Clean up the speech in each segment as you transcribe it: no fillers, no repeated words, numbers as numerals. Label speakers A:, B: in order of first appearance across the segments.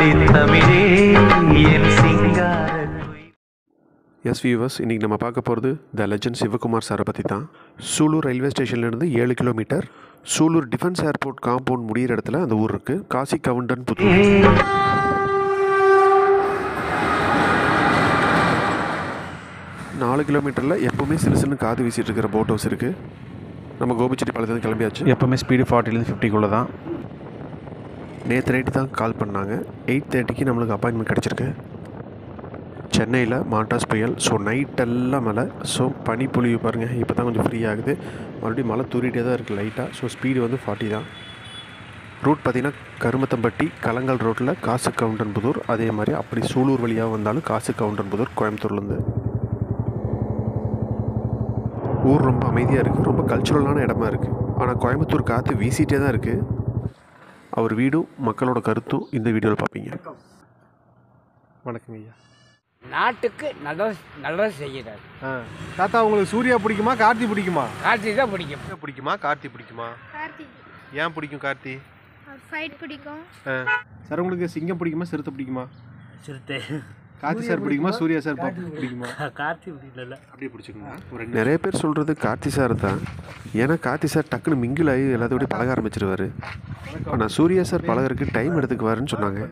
A: தமிழே என் சிங்கார.
B: S viewers, இன்றைக்கி நம்ம பார்க்க போகிறது த லெஜண்ட் சிவகுமார் சாரை பற்றி தான். சூலூர் ரயில்வே ஸ்டேஷன்லேருந்து 7 kilometre, Sulur defence airport compound முடிகிற இடத்துல அந்த ஊர் இருக்குது. காசி கவுண்டன் புத்தூர். 4 கிலோமீட்டரில் எப்போவுமே சிலுசிலுன்னு காது வீசிட்டு இருக்கிற போட் ஹவுஸ் இருக்குது. நம்ம கோபிச்செட்டிப்பாளையத்துலேருந்து கிளம்பியாச்சு. எப்போவுமே ஸ்பீடு 40லேருந்து 50 தான். நேற்று நைட்டு தான் கால் பண்ணாங்க. 8:30க்கு நம்மளுக்கு அப்பாயின்மெண்ட் கிடச்சிருக்கு. சென்னையில் மாண்டாஸ் புயல். ஸோ நைட்டெல்லாம் மழை. ஸோ பனி பொழிவு பாருங்கள். இப்போ தான் கொஞ்சம் ஃப்ரீ ஆகுது. மறுபடியும் மழை தூரிகிட்டே தான் இருக்குது லைட்டாக. ஸோ ஸ்பீடு வந்து 40 தான். ரூட் பார்த்திங்கன்னா கருமத்தம்பட்டி கலங்கல் ரோட்டில் காசு கவுண்டன் புதூர். அதே மாதிரி அப்படி சூலூர் வழியாக வந்தாலும் காசு கவுண்டன் புதூர் கோயம்புத்தூர்லேருந்து. ஊர் ரொம்ப அமைதியாக இருக்குது. ரொம்ப கல்ச்சுரலான இடமா இருக்குது. ஆனால் கோயம்புத்தூர் காற்று வீசிகிட்டே தான் இருக்குது. அவர் வீடும் மக்களோட கருத்தும் இந்த வீடியோவில் பார்ப்பீங்க. வணக்கங்க ஐயா.
C: நாட்டுக்கு நல்லது செய்கிறார்.
B: தாத்தா, உங்களுக்கு சூர்யா பிடிக்குமா கார்த்தி பிடிக்குமா?
C: கார்த்தி தான் பிடிக்கும்.
B: பிடிக்குமா கார்த்தி பிடிக்குமா?
D: கார்த்தி.
B: ஏன் பிடிக்கும் கார்த்தி?
D: ஃபைட் பிடிக்கும்.
B: சார், உங்களுக்கு சிங்கம் பிடிக்குமா சிறுத்தை பிடிக்குமா?
C: சிறுத்தை.
B: கார்த்தி சார் பிடிக்குமா சூர்யா சார் பிடிக்குமா?
C: கார்த்தி பிடிக்கல.
B: அப்படியே பிடிச்சிக்கோங்க. நிறைய பேர் சொல்கிறது கார்த்தி சார் தான். ஏன்னா கார்த்தி சார் டக்குன்னு மிங்கிள் ஆகி எல்லாத்தோடய பழக ஆரம்பிச்சிருவார். ஆனால் சூர்யா சார் பழகிறதுக்கு டைம் எடுத்துக்குவாருன்னு சொன்னாங்க.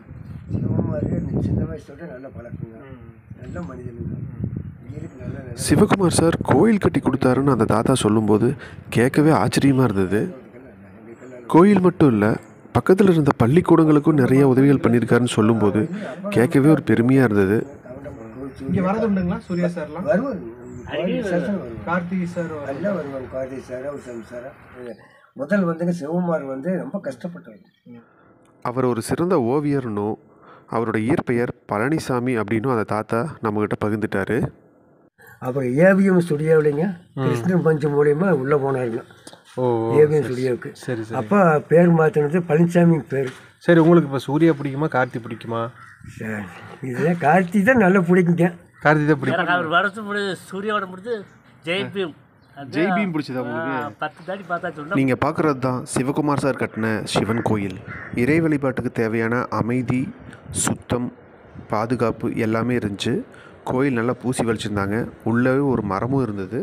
B: சிவகுமார் சார் கோயில் கட்டி கொடுத்தாருன்னு அந்த தாத்தா சொல்லும்போது கேட்கவே ஆச்சரியமாக இருந்தது. கோயில் மட்டும் இல்லை, பக்கத்தில் இருந்த பள்ளிக்கூடங்களுக்கும் நிறைய உதவிகள் பண்ணியிருக்காருன்னு சொல்லும்போது கேட்கவே ஒரு பெருமையாக இருந்தது.
E: இங்கே வரது உண்டுங்களா சூர்யா சார்லாம்? கார்த்திக் சார்
F: எல்லாம் வருவாங்க. கார்த்திக் சார் முதல் வந்துங்க சிவகுமார் வந்து ரொம்ப கஷ்டப்பட்டார்.
B: அவர் ஒரு சிறந்த ஓவியர்னும் அவரோட இயற்பெயர் பழனிசாமி அப்படின்னும் அந்த தாத்தா நம்மக்கிட்ட பகிர்ந்துட்டாரு.
F: அப்புறம் ஏவிஎம் ஸ்டுடியோவிலைங்க கிருஷ்ணன் பஞ்சு மூலியமா உள்ளே போனாருங்க. ஏவிஎம் ஸ்டுடியோவுக்கு.
E: சரி சரி.
F: அப்போ பேர் மாற்றினது பழனிசாமி பேர்.
E: சரி, உங்களுக்கு இப்போ சூர்யா பிடிக்குமா கார்த்தி பிடிக்குமா?
F: சரி, இதுதான் கார்த்தி தான் நல்லா பிடிக்குங்க.
E: கார்த்தி தான் பிடிக்கும்.
C: அவர் வரது முடிஞ்சு சூர்யாவோட முடிஞ்சு ஜெய்பீம்
B: பிடிச்சதா உங்களுக்கு?
C: 10 தாடி பார்த்தா
B: நீங்கள் பார்க்குறது தான் சிவகுமார் சார் கட்டின சிவன் கோயில். இறை வழிபாட்டுக்கு தேவையான அமைதி, சுத்தம், பாதுகாப்பு எல்லாமே இருந்துச்சு. கோயில் நல்லா பூசி வலிச்சிருந்தாங்க. உள்ளே ஒரு மரமும் இருந்தது.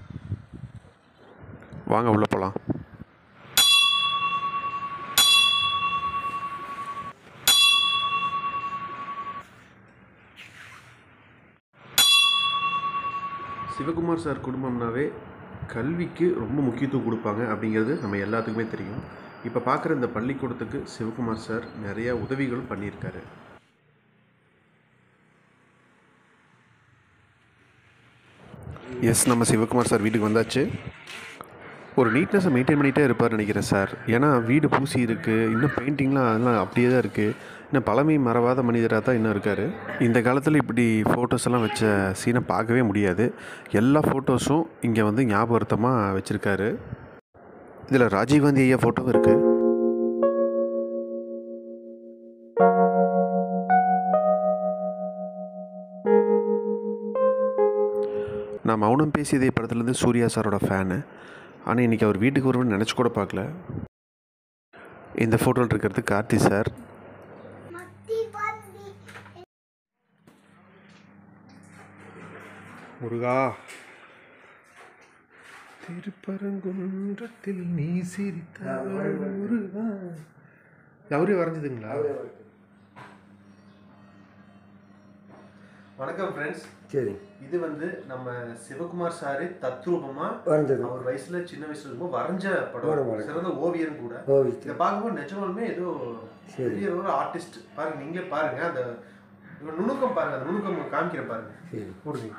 B: வாங்க உள்ளே போகலாம். சிவகுமார் சார் குடும்பம்னாவே கல்விக்கு ரொம்ப முக்கியத்துவம் கொடுப்பாங்க அப்படிங்கிறது நம்ம எல்லாத்துக்குமே தெரியும். இப்போ பார்க்குற இந்த பள்ளிக்கூடத்துக்கு சிவகுமார் சார் நிறைய உதவிகள் பண்ணியிருக்காரு. எஸ், நம்ம சிவகுமார் சார் வீட்டுக்கு வந்தாச்சு. ஒரு நீட்னஸை மெயின்டைன் பண்ணிகிட்டே இருப்பார் நினைக்கிறேன் சார். ஏன்னா வீடு பூசி இருக்குது. இன்னும் பெயிண்டிங்லாம் அதெல்லாம் அப்படியே தான் இருக்குது. இன்னும் பழமை மறவாத மனிதராக தான் இன்னும் இருக்கார். இந்த காலத்தில் இப்படி ஃபோட்டோஸ் எல்லாம் வச்ச சீனை பார்க்கவே முடியாது. எல்லா ஃபோட்டோஸும் இங்கே வந்து ஞாபகார்த்தமாக வச்சுருக்காரு. இதில் ராஜீவ்காந்தி ஐயா ஃபோட்டோவும் இருக்குது. நான் மௌனம் பேசியதே படத்துலேருந்து சூர்யா சாரோட ஃபேனு. ஆனால் இன்றைக்கி அவர் வீட்டுக்கு வருவேன்னு நினச்சி கூட பார்க்கல. இந்த ஃபோட்டோவில் இருக்கிறது கார்த்தி சார். முருகா, திருப்பரங்குன்றத்தில் நீ சிரித்தாள் முருகா. அவரே வரைஞ்சதுங்களா? வணக்கம் ஃப்ரெண்ட்ஸ்.
F: சரி,
B: இது வந்து நம்ம சிவகுமார் சாரு தத்ரூபமா
F: வரைஞ்சது.
B: அவர் வயசுல சின்ன வயசுல இருக்கும்போது வரைஞ்ச படம். சிறந்த ஓவியரும் கூட. இதை பார்க்கும்போது நிஜமாலுமே ஏதோ பெரிய ஒரு ஆர்டிஸ்ட். பாருங்க, நீங்களே பாருங்க. அந்த நுணுக்கம் பாருங்க. அந்த நுணுக்கம் காமிக்கிற பாருங்க. போடுங்க.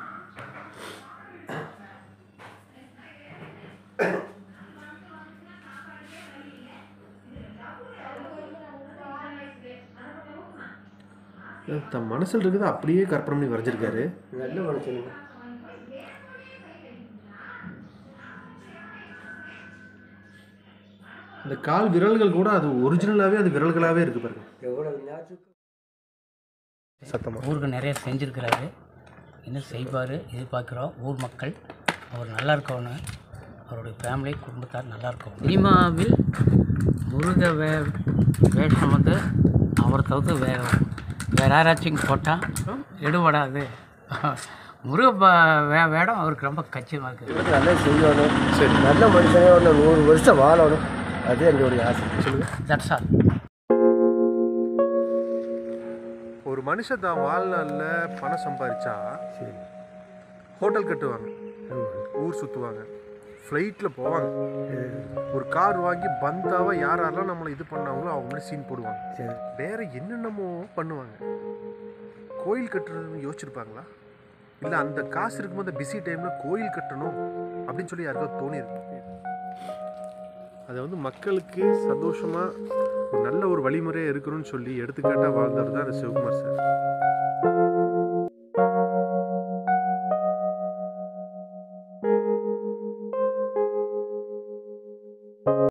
B: தன் மனசில் இருக்குது அப்படியே கற்பனை பண்ணி வரைஞ்சிருக்காரு.
F: நல்ல மனுஷனுங்க.
B: இந்த கால் விரல்கள் கூட அது ஒரிஜினலாகவே அது விரல்களாகவே இருக்குது பாருங்க.
F: எவ்வளோ
B: சத்தமாக
C: ஊருக்கு நிறைய செஞ்சுருக்கிறாரு. இன்னும் செய்வார் எதிர்பார்க்குறோம். ஊர் மக்கள் அவர் நல்லா இருக்கணும். அவருடைய ஃபேமிலி குடும்பத்தார் நல்லா இருக்கும். சினிமாவில் முருக வேஷம் வந்து அவரை தவிர்த்து வேறு யாராச்சும் போட்டால் எடுபடாது. முருக வேடம் அவருக்கு ரொம்ப கச்சிதமாக இருக்குது.
F: நல்லா செய்யணும், சரி, நல்ல மனுஷனே ஒன்று 100 வருஷம் வாழணும், அது எங்களுடைய ஆசை. சொல்லுங்கள்.
C: That's all.
B: ஒரு மனுஷன் தான் வாழ்நாளில் பணம் சம்பாதிச்சா
F: சரி,
B: ஹோட்டல் கட்டுவாங்க, ஊர் சுற்றுவாங்க, ஃப்ளைட்டில் போவாங்க, ஒரு கார் வாங்கி பந்தாவாக யாரெல்லாம் நம்மளை இது பண்ணாங்களோ அவங்க முன்னாடி சீன் போடுவாங்க.
F: சரி,
B: வேறு என்னென்னமோ பண்ணுவாங்க. கோயில் கட்டுறதுன்னு யோசிச்சிருப்பாங்களா? இல்லை அந்த காசு இருக்கும்போது அந்த பிஸி டைமில் கோயில் கட்டணும் அப்படின்னு சொல்லி யாருக்காவது தோணியிருக்கும். அதை வந்து மக்களுக்கு சந்தோஷமாக ஒரு நல்ல ஒரு வழிமுறையாக இருக்கணும்னு சொல்லி எடுத்துக்காட்டாக வாழ்ந்தவர் தான் அந்த சிவகுமார் சார்.